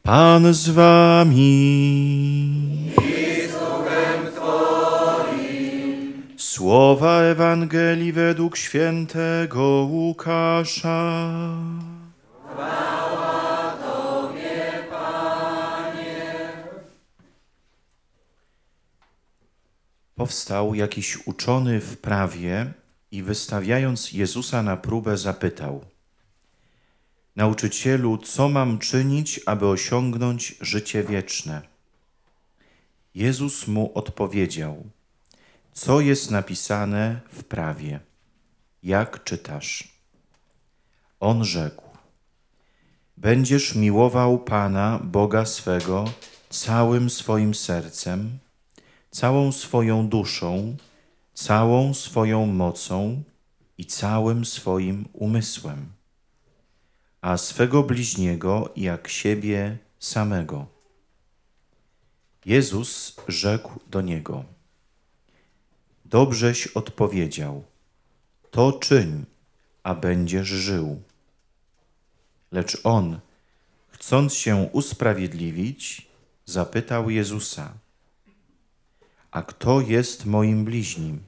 Pan z wami. I z duchem Twoim. Słowa Ewangelii według świętego Łukasza. Chwała Tobie, Panie. Powstał jakiś uczony w prawie i wystawiając Jezusa na próbę zapytał: Nauczycielu, co mam czynić, aby osiągnąć życie wieczne? Jezus mu odpowiedział: Co jest napisane w prawie? Jak czytasz? On rzekł: Będziesz miłował Pana, Boga swego, całym swoim sercem, całą swoją duszą, całą swoją mocą i całym swoim umysłem, a swego bliźniego jak siebie samego. Jezus rzekł do niego: Dobrześ odpowiedział, to czyń, a będziesz żył. Lecz on, chcąc się usprawiedliwić, zapytał Jezusa: A kto jest moim bliźnim?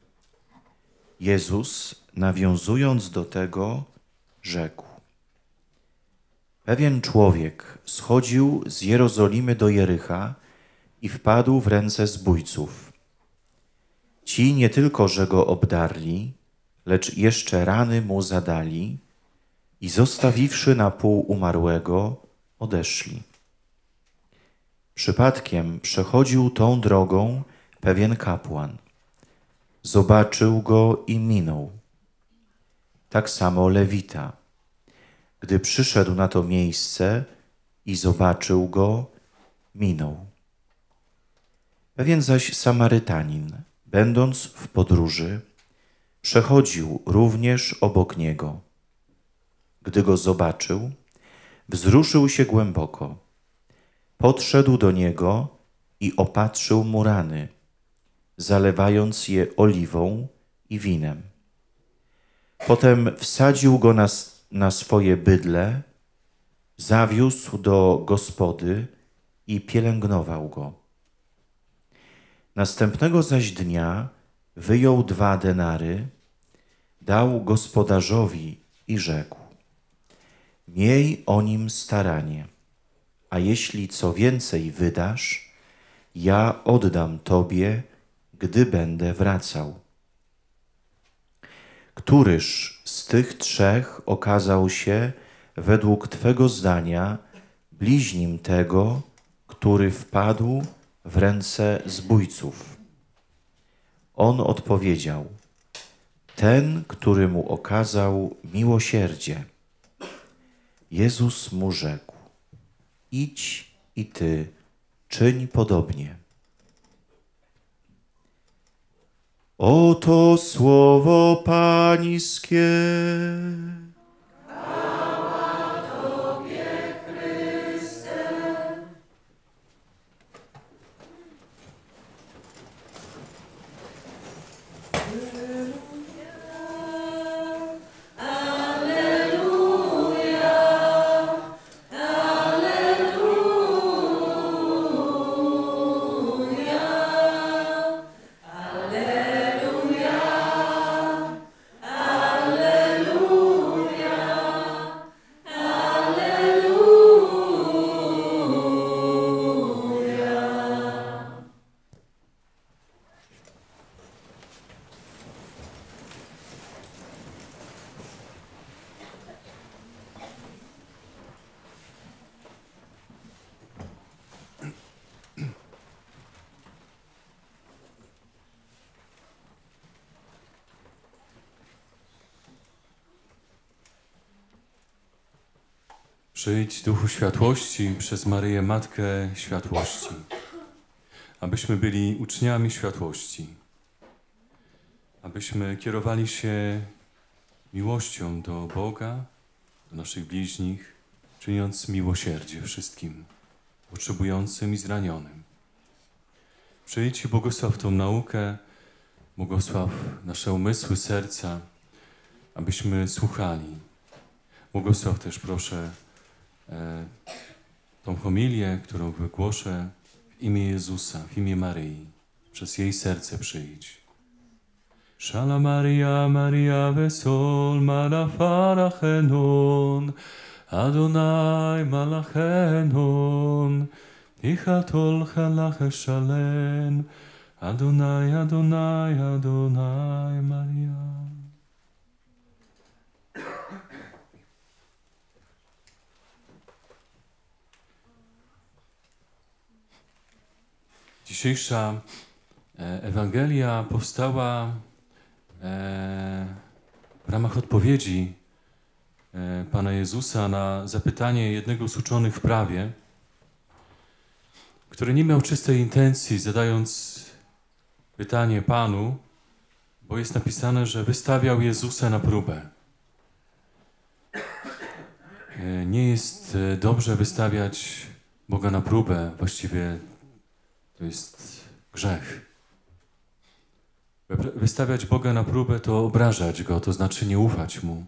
Jezus, nawiązując do tego, rzekł: Pewien człowiek schodził z Jerozolimy do Jericha i wpadł w ręce zbójców. Ci nie tylko, że go obdarli, lecz jeszcze rany mu zadali i zostawiwszy na pół umarłego, odeszli. Przypadkiem przechodził tą drogą pewien kapłan. Zobaczył go i minął. Tak samo Lewita. Gdy przyszedł na to miejsce i zobaczył go, minął. Pewien zaś Samarytanin, będąc w podróży, przechodził również obok niego. Gdy go zobaczył, wzruszył się głęboko. Podszedł do niego i opatrzył mu rany, zalewając je oliwą i winem. Potem wsadził go na swoje bydlę, zawiózł do gospody i pielęgnował go. Następnego zaś dnia wyjął 2 denary, dał gospodarzowi i rzekł: Miej o nim staranie, a jeśli co więcej wydasz, ja oddam tobie, gdy będę wracał. Któryż z tych 3 okazał się według Twego zdania bliźnim tego, który wpadł w ręce zbójców? On odpowiedział: Ten, który mu okazał miłosierdzie. Jezus mu rzekł: Idź i ty czyń podobnie. Oto słowo Pańskie. Chwała Tobie, Chryste. Przyjdź, Duchu Światłości, przez Maryję, Matkę Światłości, abyśmy byli uczniami światłości, abyśmy kierowali się miłością do Boga, do naszych bliźnich, czyniąc miłosierdzie wszystkim potrzebującym i zranionym. Przyjdź i błogosław tą naukę, błogosław nasze umysły, serca, abyśmy słuchali. Błogosław też, proszę, tą homilię, którą wygłoszę w imię Jezusa, w imię Maryi. Przez jej serce przyjdź. Shala Maria, Maria vesol, malafarechenon, Adonai malachenon, Ichatol chalach eshalen, Adonai, Adonai, Adonai Maria. Dzisiejsza Ewangelia powstała w ramach odpowiedzi Pana Jezusa na zapytanie jednego z uczonych w prawie, który nie miał czystej intencji, zadając pytanie Panu, bo jest napisane, że wystawiał Jezusa na próbę. Nie jest dobrze wystawiać Boga na próbę, właściwie to jest grzech. Wystawiać Boga na próbę to obrażać Go, to znaczy nie ufać Mu.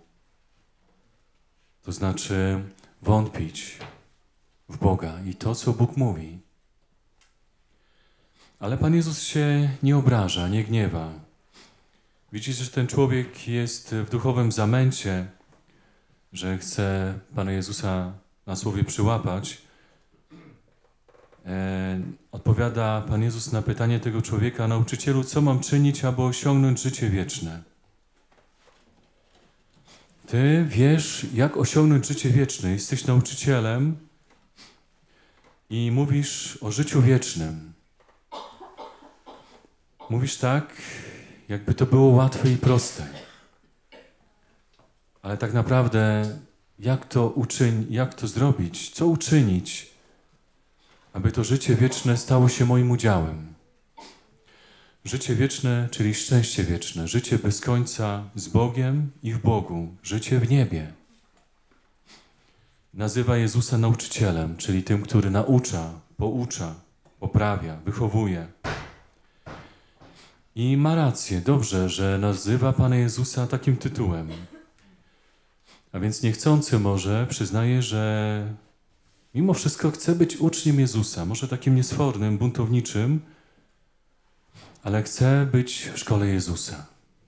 To znaczy wątpić w Boga i to, co Bóg mówi. Ale Pan Jezus się nie obraża, nie gniewa. Widzisz, że ten człowiek jest w duchowym zamęcie, że chce Pana Jezusa na słowie przyłapać. Odpowiada Pan Jezus na pytanie tego człowieka: nauczycielu, co mam czynić, aby osiągnąć życie wieczne? Ty wiesz, jak osiągnąć życie wieczne. Jesteś nauczycielem i mówisz o życiu wiecznym. Mówisz tak, jakby to było łatwe i proste. Ale tak naprawdę, jak to zrobić? Co uczynić, aby to życie wieczne stało się moim udziałem? Życie wieczne, czyli szczęście wieczne, życie bez końca z Bogiem i w Bogu, życie w niebie. Nazywa Jezusa nauczycielem, czyli tym, który poucza, poprawia, wychowuje. I ma rację, dobrze, że nazywa Pana Jezusa takim tytułem. A więc niechcący może przyznaje, że mimo wszystko chce być uczniem Jezusa, może takim niesfornym, buntowniczym, ale chce być w szkole Jezusa.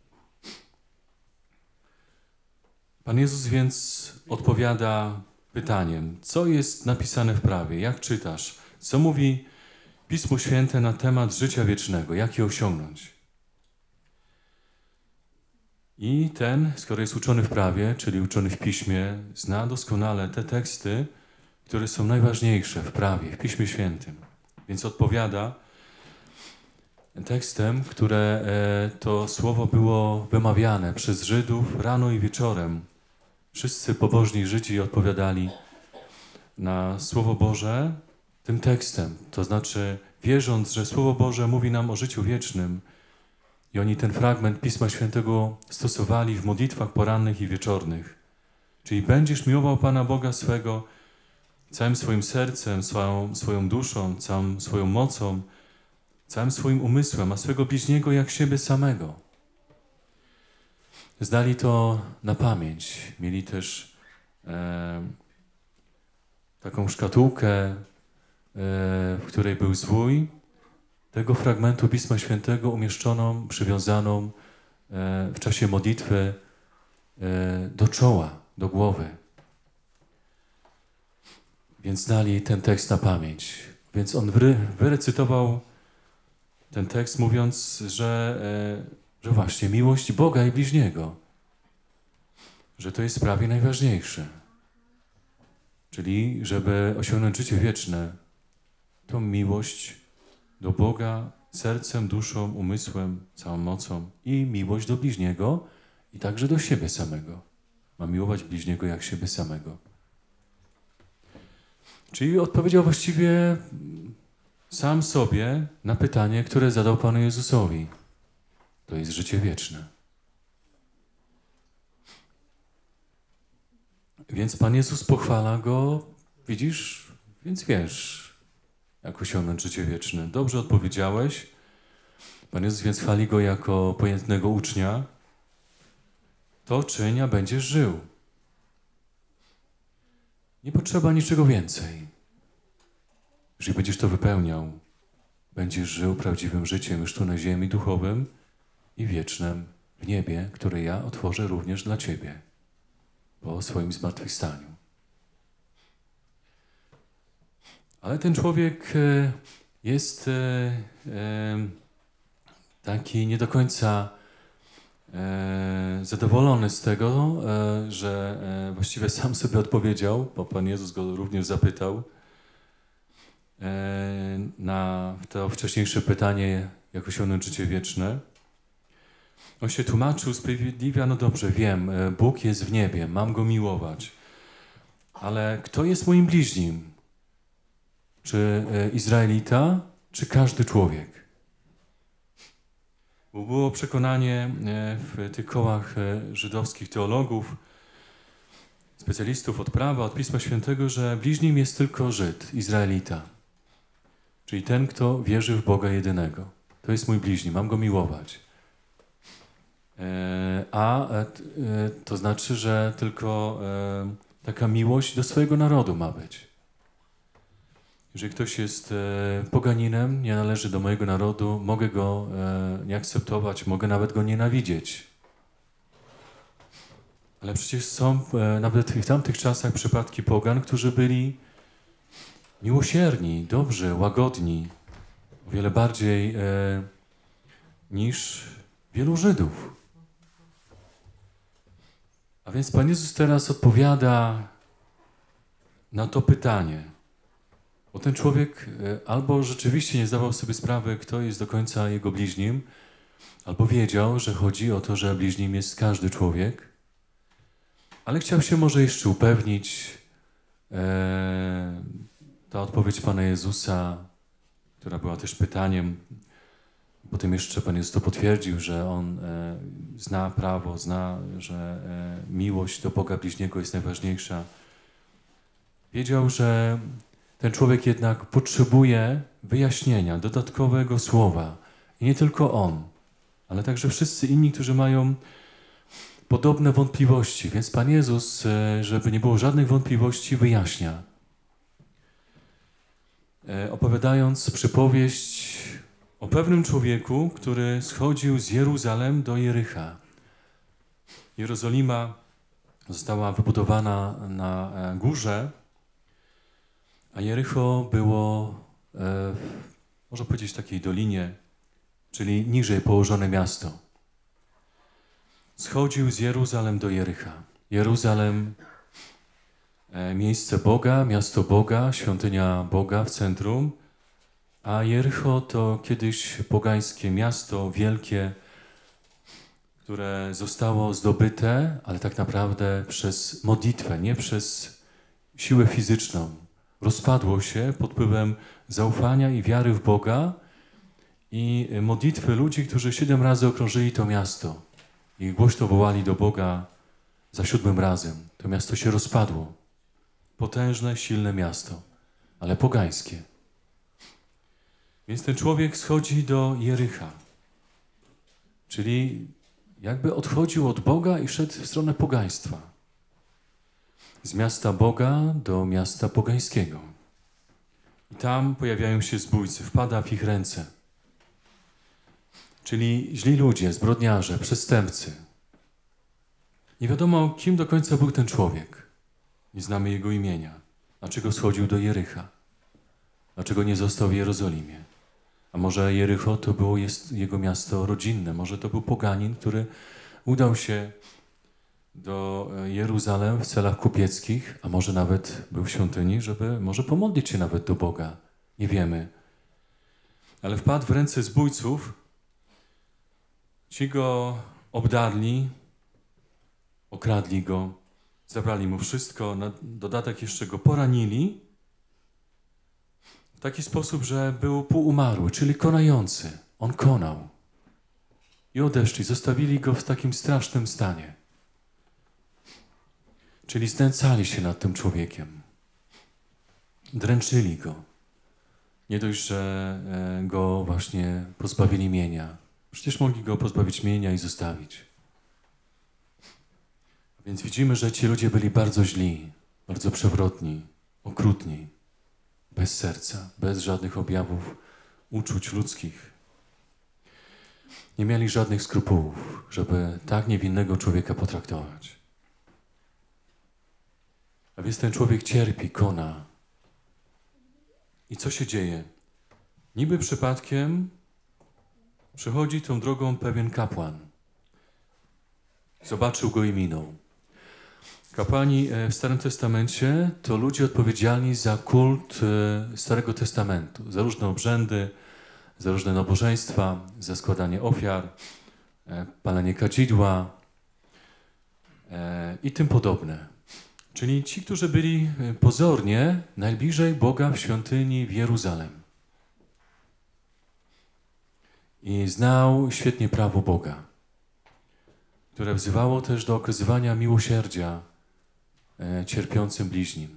Pan Jezus więc odpowiada pytaniem, co jest napisane w prawie, jak czytasz, co mówi Pismo Święte na temat życia wiecznego, jak je osiągnąć. I ten, skoro jest uczony w prawie, czyli uczony w Piśmie, zna doskonale te teksty, które są najważniejsze w prawie, w Piśmie Świętym. Więc odpowiada tekstem, które to słowo było wymawiane przez Żydów rano i wieczorem. Wszyscy pobożni Żydzi odpowiadali na Słowo Boże tym tekstem. To znaczy, wierząc, że Słowo Boże mówi nam o życiu wiecznym, i oni ten fragment Pisma Świętego stosowali w modlitwach porannych i wieczornych. Czyli będziesz miłował Pana Boga swego całym swoim sercem, swoją duszą, całą swoją mocą, całym swoim umysłem, a swego bliźniego jak siebie samego. Znali to na pamięć. Mieli też taką szkatułkę, w której był zwój tego fragmentu Pisma Świętego umieszczoną, przywiązaną w czasie modlitwy do czoła, do głowy. Więc znali ten tekst na pamięć. Więc on wyrecytował ten tekst, mówiąc, że właśnie miłość Boga i bliźniego, że to jest prawie najważniejsze. Czyli, żeby osiągnąć życie wieczne, to miłość do Boga sercem, duszą, umysłem, całą mocą i miłość do bliźniego i także do siebie samego. Ma miłować bliźniego jak siebie samego. Czyli odpowiedział właściwie sam sobie na pytanie, które zadał Panu Jezusowi. To jest życie wieczne. Więc Pan Jezus pochwala go, widzisz, więc wiesz, jak osiągnąć życie wieczne. Dobrze odpowiedziałeś. Pan Jezus więc chwali go jako pojętnego ucznia. To czyń, a będziesz żył. Nie potrzeba niczego więcej. jeżeli będziesz to wypełniał, będziesz żył prawdziwym życiem już tu na ziemi, duchowym i wiecznym w niebie, które ja otworzę również dla ciebie po swoim zmartwychwstaniu. Ale ten człowiek jest taki nie do końca zadowolony z tego, że właściwie sam sobie odpowiedział, bo Pan Jezus go również zapytał na to wcześniejsze pytanie, jak osiągnąć życie wieczne. On się tłumaczył, usprawiedliwia, no dobrze, wiem, Bóg jest w niebie, mam Go miłować, ale kto jest moim bliźnim? Czy Izraelita, czy każdy człowiek? Bo było przekonanie w tych kołach żydowskich teologów, specjalistów od prawa, od Pisma Świętego, że bliźnim jest tylko Żyd, Izraelita. Czyli ten, kto wierzy w Boga jedynego. To jest mój bliźni, mam Go miłować. To znaczy, że tylko taka miłość do swojego narodu ma być. Jeżeli ktoś jest poganinem, nie należy do mojego narodu, mogę go nie akceptować, mogę nawet go nienawidzieć. Ale przecież są nawet w tamtych czasach przypadki pogan, którzy byli miłosierni, dobrzy, łagodni, o wiele bardziej niż wielu Żydów. A więc Pan Jezus teraz odpowiada na to pytanie. Bo ten człowiek albo rzeczywiście nie zdawał sobie sprawy, kto jest do końca jego bliźnim, albo wiedział, że chodzi o to, że bliźnim jest każdy człowiek, ale chciał się może jeszcze upewnić. Ta odpowiedź Pana Jezusa, która była też pytaniem, potem jeszcze Pan Jezus to potwierdził, że On zna prawo, zna, że miłość do Boga bliźniego jest najważniejsza. Wiedział, że ten człowiek jednak potrzebuje wyjaśnienia, dodatkowego słowa. I nie tylko on, ale także wszyscy inni, którzy mają podobne wątpliwości. Więc Pan Jezus, żeby nie było żadnych wątpliwości, wyjaśnia. Opowiadając przypowieść o pewnym człowieku, który schodził z Jeruzalem do Jericha. Jerozolima została wybudowana na górze, a Jericho było, można powiedzieć, w takiej dolinie, czyli niżej położone miasto. Schodził z Jeruzalem do Jericha. Jeruzalem, miejsce Boga, miasto Boga, świątynia Boga w centrum, a Jericho to kiedyś pogańskie miasto, wielkie, które zostało zdobyte, ale tak naprawdę przez modlitwę, nie przez siłę fizyczną. Rozpadło się pod wpływem zaufania i wiary w Boga i modlitwy ludzi, którzy 7 razy okrążyli to miasto i głośno wołali do Boga za 7 razem. To miasto się rozpadło. Potężne, silne miasto, ale pogańskie. Więc ten człowiek schodzi do Jericha, czyli jakby odchodził od Boga i szedł w stronę pogaństwa. Z miasta Boga do miasta pogańskiego. I tam pojawiają się zbójcy, wpada w ich ręce. Czyli źli ludzie, zbrodniarze, przestępcy. Nie wiadomo, kim do końca był ten człowiek. Nie znamy jego imienia. Dlaczego schodził do Jericha? Dlaczego nie został w Jerozolimie? A może Jericho to było jego miasto rodzinne? Może to był poganin, który udał się do Jeruzalem w celach kupieckich, a może nawet był w świątyni, żeby może pomodlić się nawet do Boga. Nie wiemy. Ale wpadł w ręce zbójców. Ci go obdarli, okradli go, zabrali mu wszystko, na dodatek jeszcze go poranili w taki sposób, że był półumarły, czyli konający. On konał. I odeszli, zostawili go w takim strasznym stanie. Czyli znęcali się nad tym człowiekiem. Dręczyli go. Nie dość, że go właśnie pozbawili mienia. Przecież mogli go pozbawić mienia i zostawić. Więc widzimy, że ci ludzie byli bardzo źli, bardzo przewrotni, okrutni. bez serca, bez żadnych objawów uczuć ludzkich. Nie mieli żadnych skrupułów, żeby tak niewinnego człowieka potraktować. A więc ten człowiek cierpi, kona. I co się dzieje? Niby przypadkiem przechodzi tą drogą pewien kapłan. Zobaczył go i minął. Kapłani w Starym Testamencie to ludzie odpowiedzialni za kult Starego Testamentu, za różne obrzędy, za różne nabożeństwa, za składanie ofiar, palenie kadzidła i tym podobne. Czyli ci, którzy byli pozornie najbliżej Boga w świątyni w Jeruzalem. I znał świetnie prawo Boga, które wzywało też do okazywania miłosierdzia cierpiącym bliźnim.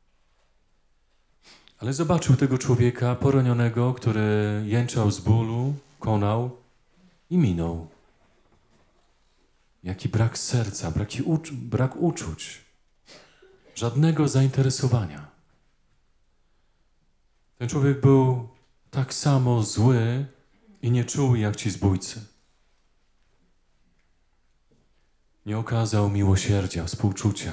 Ale zobaczył tego człowieka poranionego, który jęczał z bólu, konał i minął. Jaki brak serca, brak uczuć, żadnego zainteresowania. Ten człowiek był tak samo zły i nieczuły jak ci zbójcy. Nie okazał miłosierdzia, współczucia.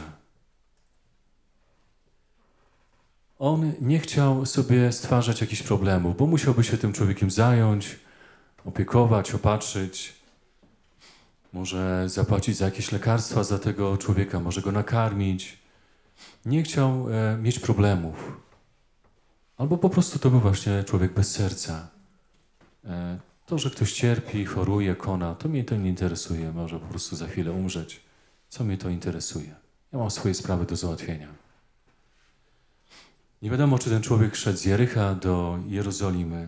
On nie chciał sobie stwarzać jakichś problemów, bo musiałby się tym człowiekiem zająć, opiekować, opatrzyć. Może zapłacić za jakieś lekarstwa za tego człowieka, może go nakarmić. Nie chciał mieć problemów. Albo po prostu to był właśnie człowiek bez serca. To, że ktoś cierpi, choruje, kona, to mnie to nie interesuje. Może po prostu za chwilę umrzeć. Co mnie to interesuje? Ja mam swoje sprawy do załatwienia. Nie wiadomo, czy ten człowiek szedł z Jericha do Jerozolimy.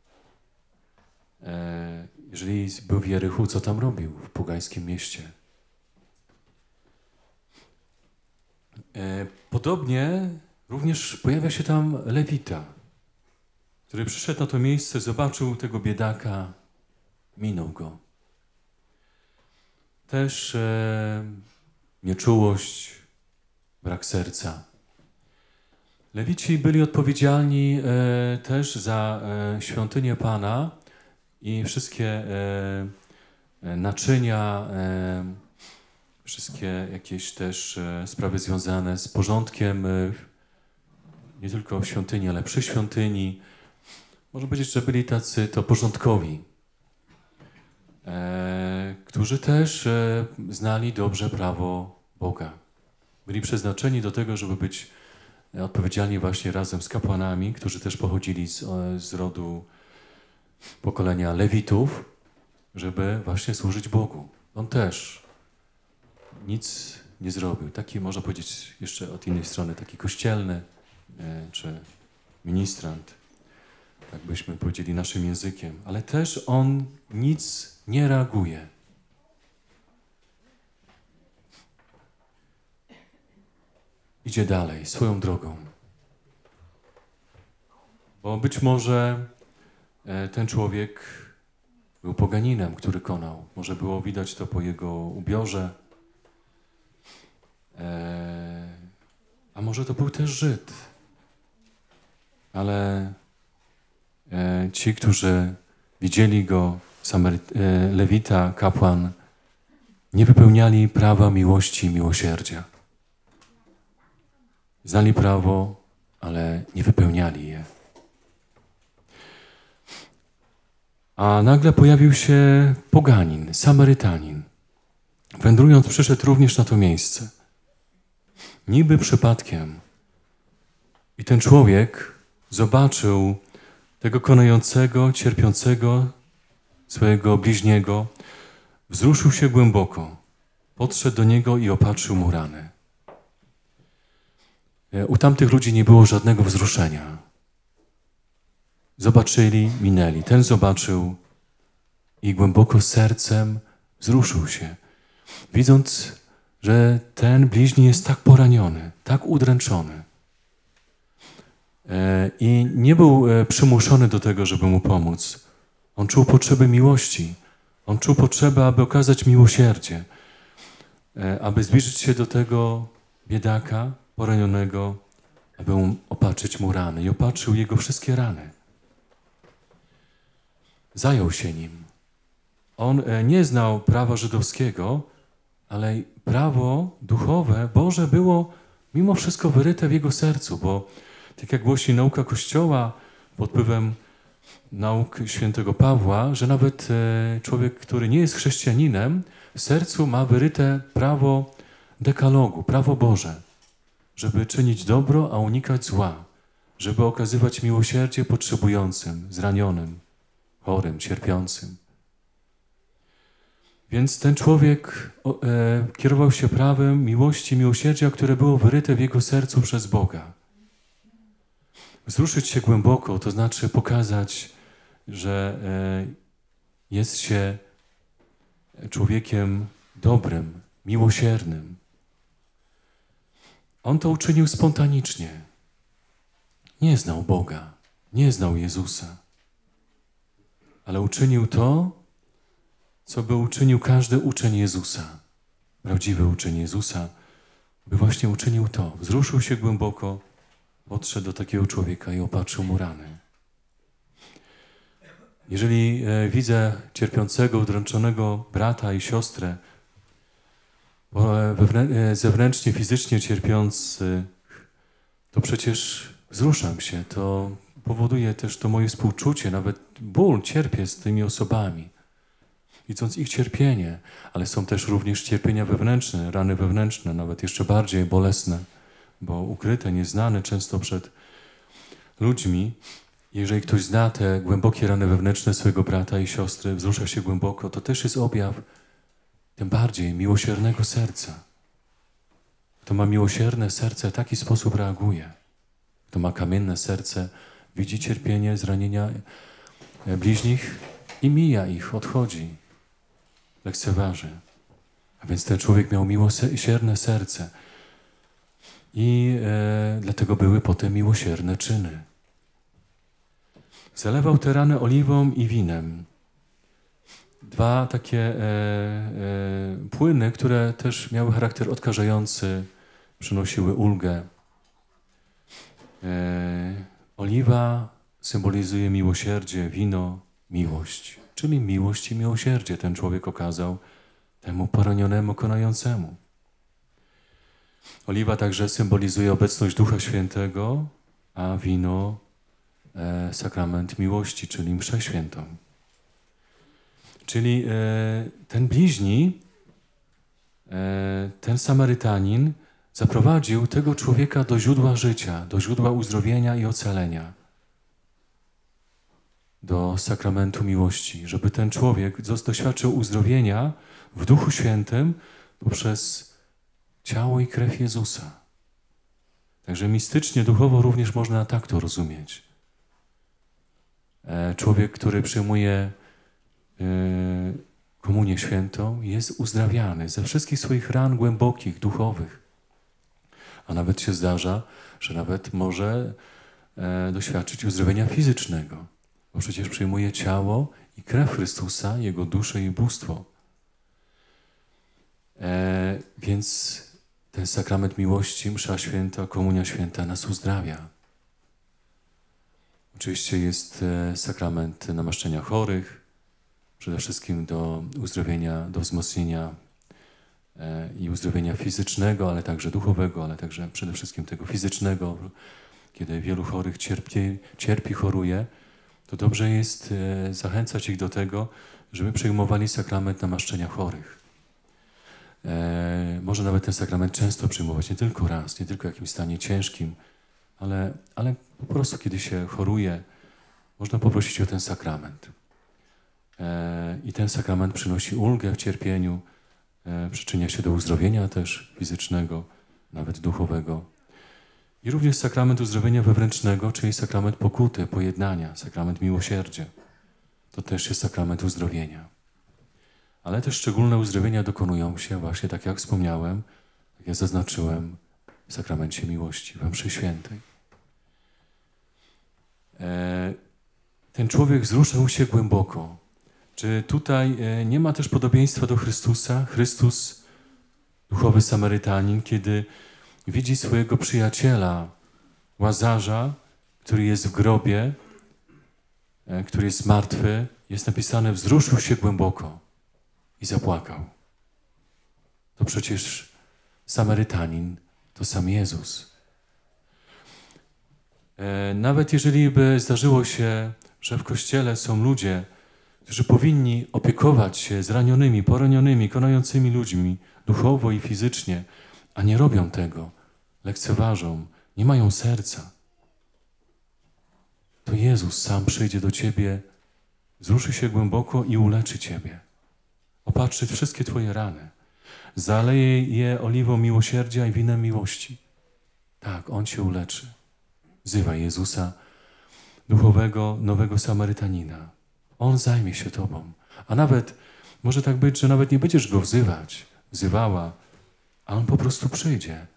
Jeżeli był w Jerichu, co tam robił w pogańskim mieście? Podobnie również pojawia się tam Lewita, który przyszedł na to miejsce, zobaczył tego biedaka, minął go. Też nieczułość, brak serca. Lewici byli odpowiedzialni też za świątynię Pana i wszystkie naczynia, wszystkie jakieś też sprawy związane z porządkiem, nie tylko w świątyni, ale przy świątyni. Można powiedzieć, że byli tacy to porządkowi, którzy też znali dobrze prawo Boga. Byli przeznaczeni do tego, żeby być odpowiedzialni właśnie razem z kapłanami, którzy też pochodzili z rodu pokolenia Lewitów, żeby właśnie służyć Bogu. On też nic nie zrobił. Taki, można powiedzieć jeszcze od innej strony, taki kościelny czy ministrant, tak byśmy powiedzieli naszym językiem. Ale też on nic nie reaguje. Idzie dalej, swoją drogą. Bo być może ten człowiek był poganinem, który konał. Może było widać to po jego ubiorze. A może to był też Żyd. Ale ci, którzy widzieli go, Lewita, kapłan, nie wypełniali prawa miłości i miłosierdzia. Znali prawo, ale nie wypełniali je. A nagle pojawił się poganin, Samarytanin. Wędrując przyszedł również na to miejsce. Niby przypadkiem. I ten człowiek zobaczył tego konającego, cierpiącego swojego bliźniego. Wzruszył się głęboko. Podszedł do niego i opatrzył mu rany. U tamtych ludzi nie było żadnego wzruszenia. Zobaczyli, minęli. Ten zobaczył i głęboko sercem wzruszył się, widząc, że ten bliźni jest tak poraniony, tak udręczony. I nie był przymuszony do tego, żeby mu pomóc. On czuł potrzebę miłości. On czuł potrzebę, aby okazać miłosierdzie, aby zbliżyć się do tego biedaka poranionego, aby mu opatrzyć opatrzyć mu rany i opatrzył jego wszystkie rany. Zajął się nim. On nie znał prawa żydowskiego, ale prawo duchowe, Boże było mimo wszystko wyryte w jego sercu, bo tak jak głosi nauka Kościoła pod wpływem nauk świętego Pawła, że nawet człowiek, który nie jest chrześcijaninem, w sercu ma wyryte prawo dekalogu, prawo Boże, żeby czynić dobro, a unikać zła, żeby okazywać miłosierdzie potrzebującym, zranionym, chorym, cierpiącym. Więc ten człowiek kierował się prawem miłości, miłosierdzia, które było wyryte w jego sercu przez Boga. Wzruszyć się głęboko, to znaczy pokazać, że jest się człowiekiem dobrym, miłosiernym. On to uczynił spontanicznie. Nie znał Boga, nie znał Jezusa, ale uczynił to, co by uczynił każdy uczeń Jezusa, prawdziwy uczeń Jezusa, by właśnie uczynił to. Wzruszył się głęboko, podszedł do takiego człowieka i opatrzył mu rany. Jeżeli widzę cierpiącego, udręczonego brata i siostrę, zewnętrznie, fizycznie cierpiący, to przecież wzruszam się. To powoduje też to moje współczucie, nawet ból, cierpię z tymi osobami, widząc ich cierpienie, ale są też również cierpienia wewnętrzne, rany wewnętrzne, nawet jeszcze bardziej bolesne, bo ukryte, nieznane często przed ludźmi. Jeżeli ktoś zna te głębokie rany wewnętrzne swojego brata i siostry, wzrusza się głęboko, to też jest objaw tym bardziej miłosiernego serca. Kto ma miłosierne serce, w taki sposób reaguje. Kto ma kamienne serce, widzi cierpienie, zranienia bliźnich i mija ich, odchodzi, lekceważy. A więc ten człowiek miał miłosierne serce i dlatego były potem miłosierne czyny. Zalewał te rany oliwą i winem. Dwa takie płyny, które też miały charakter odkażający, przynosiły ulgę. Oliwa symbolizuje miłosierdzie, wino miłość, czyli miłość i miłosierdzie ten człowiek okazał temu poranionemu, konającemu. Oliwa także symbolizuje obecność Ducha Świętego, a wino sakrament miłości, czyli mszę świętą. Czyli ten bliźni, ten Samarytanin zaprowadził tego człowieka do źródła życia, do źródła uzdrowienia i ocalenia, do sakramentu miłości, żeby ten człowiek doświadczył uzdrowienia w Duchu Świętym poprzez ciało i krew Jezusa. Także mistycznie, duchowo również można tak to rozumieć. Człowiek, który przyjmuje komunię świętą, jest uzdrawiany ze wszystkich swoich ran głębokich, duchowych. A nawet się zdarza, że nawet może doświadczyć uzdrowienia fizycznego, bo przecież przyjmuje ciało i krew Chrystusa, Jego duszę i bóstwo. Więc ten sakrament miłości, msza święta, komunia święta nas uzdrawia. Oczywiście jest sakrament namaszczenia chorych, przede wszystkim do uzdrowienia, do wzmocnienia i uzdrowienia fizycznego, ale także duchowego, ale także przede wszystkim tego fizycznego. Kiedy wielu chorych cierpi, choruje, to dobrze jest zachęcać ich do tego, żeby przyjmowali sakrament namaszczenia chorych. Może nawet ten sakrament często przyjmować, nie tylko raz, nie tylko w jakimś stanie ciężkim, ale po prostu kiedy się choruje, można poprosić o ten sakrament. I ten sakrament przynosi ulgę w cierpieniu, przyczynia się do uzdrowienia też fizycznego, nawet duchowego. I również sakrament uzdrowienia wewnętrznego, czyli sakrament pokuty, pojednania, sakrament miłosierdzia. To też jest sakrament uzdrowienia. Ale też szczególne uzdrowienia dokonują się właśnie, tak jak wspomniałem, jak ja zaznaczyłem, w sakramencie miłości, we mszy świętej. Ten człowiek wzruszył się głęboko. Czy tutaj nie ma też podobieństwa do Chrystusa? Chrystus, duchowy Samarytanin, kiedy widzi swojego przyjaciela Łazarza, który jest w grobie, który jest martwy, jest napisane, wzruszył się głęboko i zapłakał. To przecież Samarytanin to sam Jezus. Nawet jeżeli by zdarzyło się, że w Kościele są ludzie, którzy powinni opiekować się zranionymi, poranionymi, konającymi ludźmi duchowo i fizycznie, a nie robią tego, lekceważą, nie mają serca, to Jezus sam przyjdzie do ciebie, wzruszy się głęboko i uleczy ciebie. Opatrzy wszystkie twoje rany. Zaleje je oliwą miłosierdzia i winem miłości. Tak, On cię uleczy. Wzywaj Jezusa, duchowego, nowego Samarytanina. On zajmie się tobą. A nawet, może tak być, że nawet nie będziesz Go wzywała, a On po prostu przyjdzie.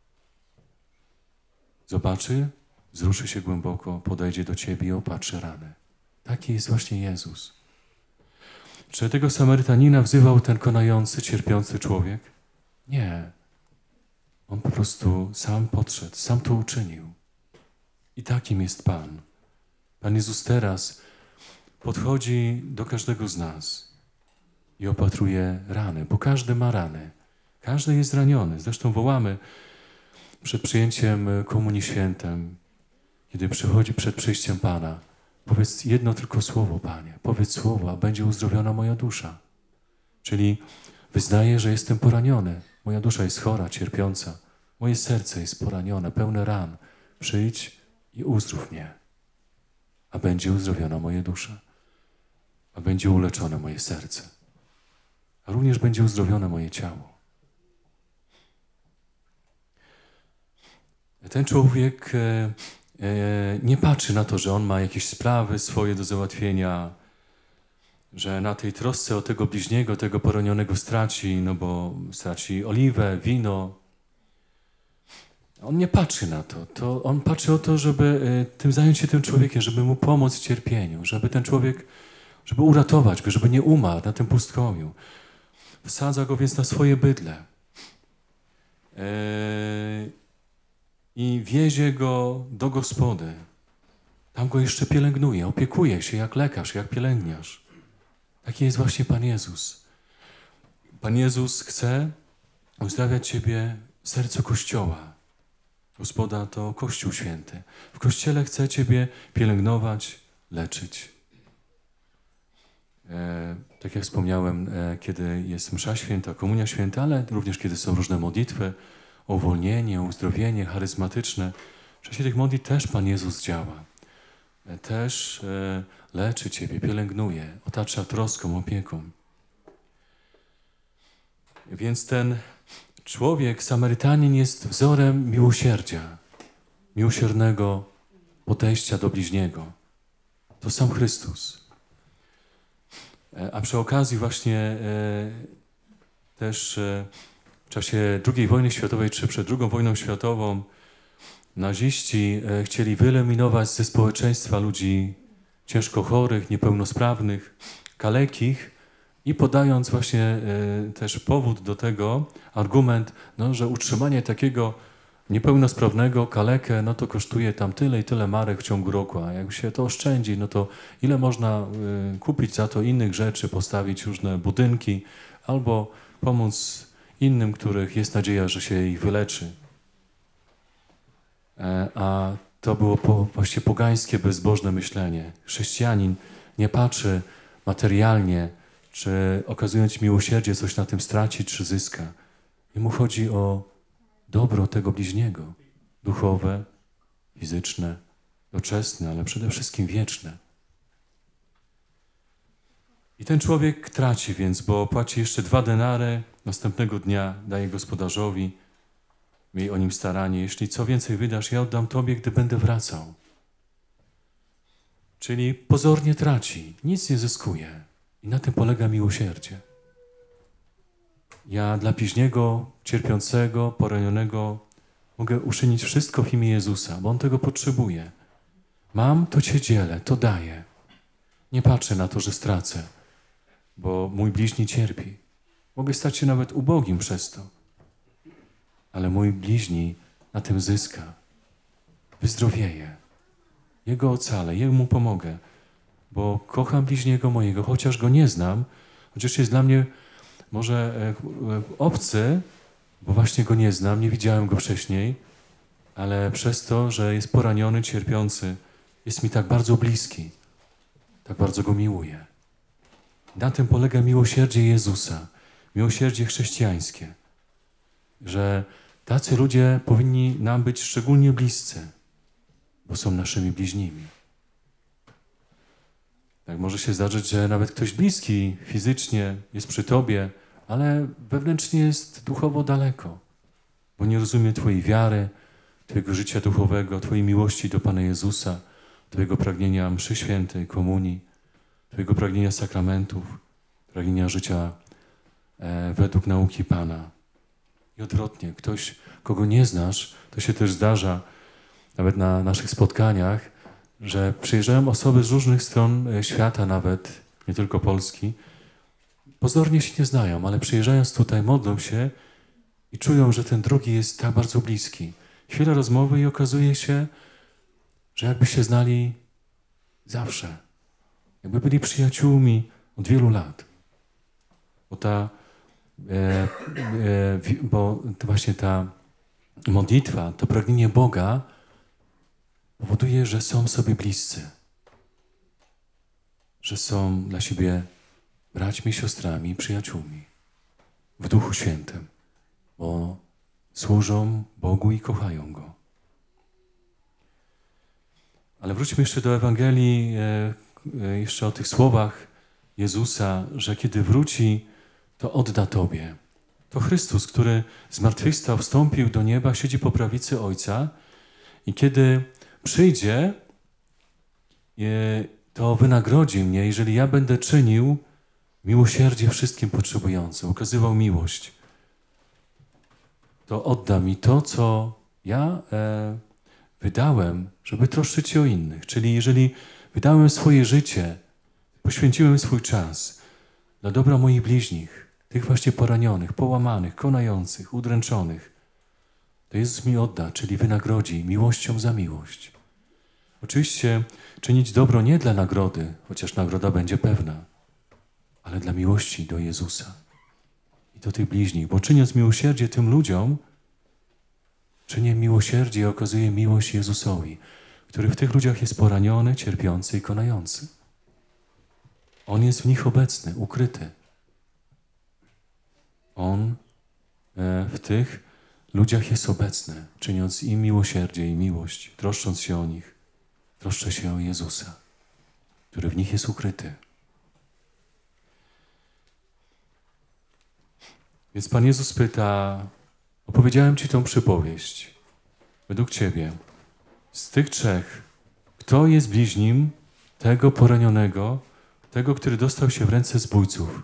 Zobaczy, wzruszy się głęboko, podejdzie do ciebie i opatrzy rany. Taki jest właśnie Jezus. Czy tego Samarytanina wzywał ten konający, cierpiący człowiek? Nie. On po prostu sam podszedł, sam to uczynił. I takim jest Pan. Pan Jezus teraz podchodzi do każdego z nas i opatruje rany, bo każdy ma rany. Każdy jest zraniony. Zresztą wołamy przed przyjęciem Komunii Świętym, kiedy przychodzi przed przyjściem Pana. Powiedz jedno tylko słowo, Panie. Powiedz słowo, a będzie uzdrowiona moja dusza. Czyli wyznaję, że jestem poraniony. Moja dusza jest chora, cierpiąca. Moje serce jest poranione, pełne ran. Przyjdź i uzdrów mnie. A będzie uzdrowiona moja dusza. A będzie uleczone moje serce. A również będzie uzdrowione moje ciało. Ten człowiek nie patrzy na to, że on ma jakieś sprawy swoje do załatwienia, że na tej trosce o tego bliźniego, tego poranionego straci, no bo straci oliwę, wino. On nie patrzy na to. On patrzy o to, żeby zająć się tym człowiekiem, żeby mu pomóc w cierpieniu, żeby ten człowiek, żeby uratować go, żeby nie umarł na tym pustkowiu. Wsadza go więc na swoje bydlę. I wiezie go do gospody. Tam go jeszcze pielęgnuje, opiekuje się jak lekarz, jak pielęgniarz. Taki jest właśnie Pan Jezus. Pan Jezus chce uzdrawiać ciebie w sercu Kościoła. Gospoda to Kościół Święty. W Kościele chce ciebie pielęgnować, leczyć. Tak jak wspomniałem, kiedy jest msza święta, komunia święta, ale również kiedy są różne modlitwy, o uwolnienie, o uzdrowienie charyzmatyczne. W czasie tych modlitw też Pan Jezus działa. Też leczy ciebie, pielęgnuje, otacza troską, opieką. Więc ten człowiek, Samarytanin, jest wzorem miłosierdzia, miłosiernego podejścia do bliźniego. To sam Chrystus. A przy okazji właśnie też w czasie II wojny światowej, czy przed II wojną światową, naziści chcieli wyeliminować ze społeczeństwa ludzi ciężko chorych, niepełnosprawnych, kalekich i podając właśnie też powód do tego, argument, no, że utrzymanie takiego niepełnosprawnego kalekę, no to kosztuje tam tyle i tyle marek w ciągu roku, a jak się to oszczędzi, no to ile można kupić za to innych rzeczy, postawić różne budynki albo pomóc innym, których jest nadzieja, że się ich wyleczy. A to było właściwie pogańskie, bezbożne myślenie. Chrześcijanin nie patrzy materialnie, czy okazując miłosierdzie coś na tym straci, czy zyska. Jemu chodzi o dobro tego bliźniego. Duchowe, fizyczne, doczesne, ale przede wszystkim wieczne. I ten człowiek traci więc, bo płaci jeszcze 2 denary, następnego dnia daje gospodarzowi, miej o nim staranie. Jeśli co więcej wydasz, ja oddam tobie, gdy będę wracał. Czyli pozornie traci, nic nie zyskuje. I na tym polega miłosierdzie. Ja dla bliźniego, cierpiącego, poranionego mogę uczynić wszystko w imię Jezusa, bo On tego potrzebuje. Mam, to cię dzielę, to daję. Nie patrzę na to, że stracę, bo mój bliźni cierpi. Mogę stać się nawet ubogim przez to. Ale mój bliźni na tym zyska. wyzdrowieje. Jego ocalę, Jemu pomogę, bo kocham bliźniego mojego, chociaż go nie znam, chociaż jest dla mnie może obcy, bo właśnie go nie znam, nie widziałem go wcześniej, ale przez to, że jest poraniony, cierpiący, jest mi tak bardzo bliski, tak bardzo go miłuję. Na tym polega miłosierdzie Jezusa, miłosierdzie chrześcijańskie, że tacy ludzie powinni nam być szczególnie bliscy, bo są naszymi bliźnimi. Tak może się zdarzyć, że nawet ktoś bliski fizycznie jest przy tobie, ale wewnętrznie jest duchowo daleko, bo nie rozumie twojej wiary, twojego życia duchowego, twojej miłości do Pana Jezusa, twojego pragnienia mszy świętej, komunii, twojego pragnienia sakramentów, pragnienia życia według nauki Pana. I odwrotnie, ktoś, kogo nie znasz, to się też zdarza, nawet na naszych spotkaniach, że przyjeżdżają osoby z różnych stron świata nawet, nie tylko Polski, pozornie się nie znają, ale przyjeżdżając tutaj modlą się i czują, że ten drugi jest tak bardzo bliski. Chwila rozmowy i okazuje się, że jakby się znali zawsze. Jakby byli przyjaciółmi od wielu lat. Bo właśnie ta modlitwa, to pragnienie Boga powoduje, że są sobie bliscy. Że są dla siebie braćmi, siostrami, przyjaciółmi. W Duchu Świętym. Bo służą Bogu i kochają Go. Ale wróćmy jeszcze do Ewangelii, jeszcze o tych słowach Jezusa, że kiedy wróci, to odda Tobie. To Chrystus, który zmartwychwstał, wstąpił do nieba, siedzi po prawicy Ojca i kiedy przyjdzie, to wynagrodzi mnie, jeżeli ja będę czynił miłosierdzie wszystkim potrzebującym, okazywał miłość. To odda mi to, co ja wydałem, żeby troszczyć się o innych. Czyli jeżeli wydałem swoje życie, poświęciłem swój czas dla dobra moich bliźnich, tych właśnie poranionych, połamanych, konających, udręczonych, to Jezus mi odda, czyli wynagrodzi miłością za miłość. Oczywiście czynić dobro nie dla nagrody, chociaż nagroda będzie pewna, ale dla miłości do Jezusa i do tych bliźnich, bo czyniąc miłosierdzie tym ludziom, czynię miłosierdzie i okazuję miłość Jezusowi, który w tych ludziach jest poraniony, cierpiący i konający. On jest w nich obecny, ukryty. On w tych ludziach jest obecny, czyniąc im miłosierdzie i miłość, troszcząc się o nich, troszczę się o Jezusa, który w nich jest ukryty. Więc Pan Jezus pyta, opowiedziałem Ci tą przypowieść. Według Ciebie, z tych trzech, kto jest bliźnim tego poranionego, tego, który dostał się w ręce zbójców?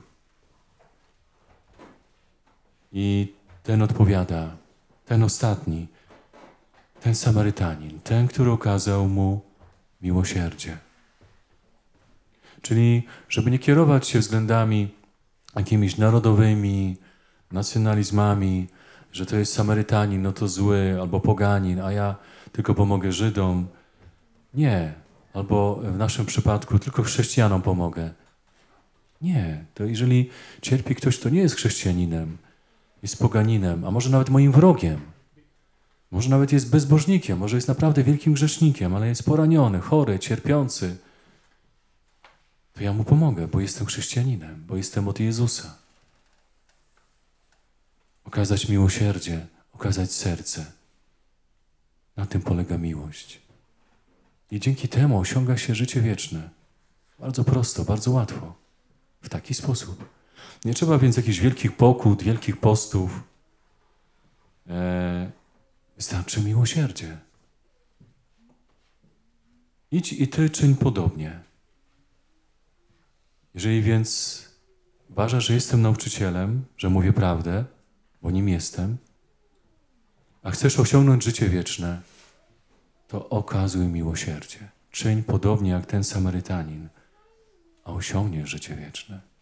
I ten odpowiada, ten ostatni, ten Samarytanin, ten, który okazał mu miłosierdzie. Czyli, żeby nie kierować się względami jakimiś narodowymi, nacjonalizmami, że to jest Samarytanin, no to zły, albo poganin, a ja tylko pomogę Żydom. Nie. Albo w naszym przypadku tylko chrześcijanom pomogę. Nie. To jeżeli cierpi ktoś, kto nie jest chrześcijaninem, jest poganinem, a może nawet moim wrogiem, może nawet jest bezbożnikiem, może jest naprawdę wielkim grzesznikiem, ale jest poraniony, chory, cierpiący, to ja mu pomogę, bo jestem chrześcijaninem, bo jestem od Jezusa. Okazać miłosierdzie, okazać serce. Na tym polega miłość. I dzięki temu osiąga się życie wieczne. Bardzo prosto, bardzo łatwo. W taki sposób. Nie trzeba więc jakichś wielkich pokut, wielkich postów. Wystarczy miłosierdzie. Idź i Ty czyń podobnie. Jeżeli więc uważasz, że jestem nauczycielem, że mówię prawdę, bo nim jestem, a chcesz osiągnąć życie wieczne, to okazuj miłosierdzie. Czyń podobnie jak ten Samarytanin, a osiągniesz życie wieczne.